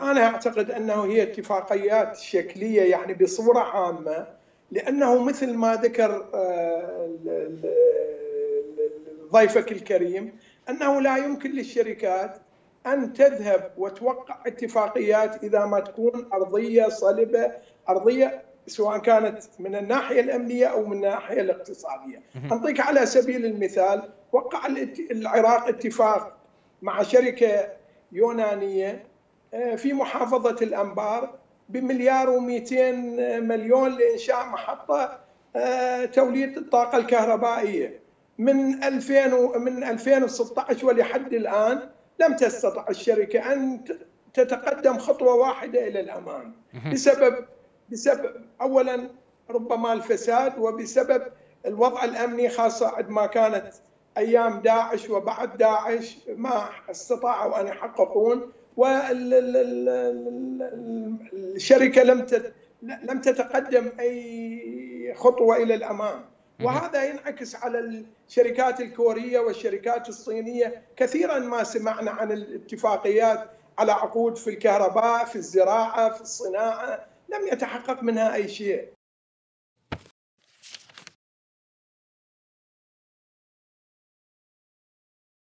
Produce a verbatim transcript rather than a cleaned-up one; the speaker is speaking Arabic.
أنا أعتقد أنه هي اتفاقيات شكلية يعني بصورة عامة، لأنه مثل ما ذكر ضيفك الكريم أنه لا يمكن للشركات أن تذهب وتوقع اتفاقيات إذا ما تكون أرضية صلبة، أرضية سواء كانت من الناحية الأمنية أو من الناحية الاقتصادية. أنطيك على سبيل المثال، وقع العراق اتفاق مع شركة يونانية في محافظة الأنبار بمليار ومئتين مليون لإنشاء محطة توليد الطاقة الكهربائية. من ألفين من ألفين وستة عشر ولحد الآن لم تستطع الشركة أن تتقدم خطوة واحدة إلى الأمام بسبب بسبب أولا ربما الفساد، وبسبب الوضع الأمني، خاصة عندما كانت أيام داعش وبعد داعش ما استطاعوا أن يحققون، والشركة لم لم تتقدم أي خطوة إلى الأمام. وهذا ينعكس على الشركات الكورية والشركات الصينية. كثيرا ما سمعنا عن الاتفاقيات على عقود في الكهرباء، في الزراعة، في الصناعة، لم يتحقق منها أي شيء.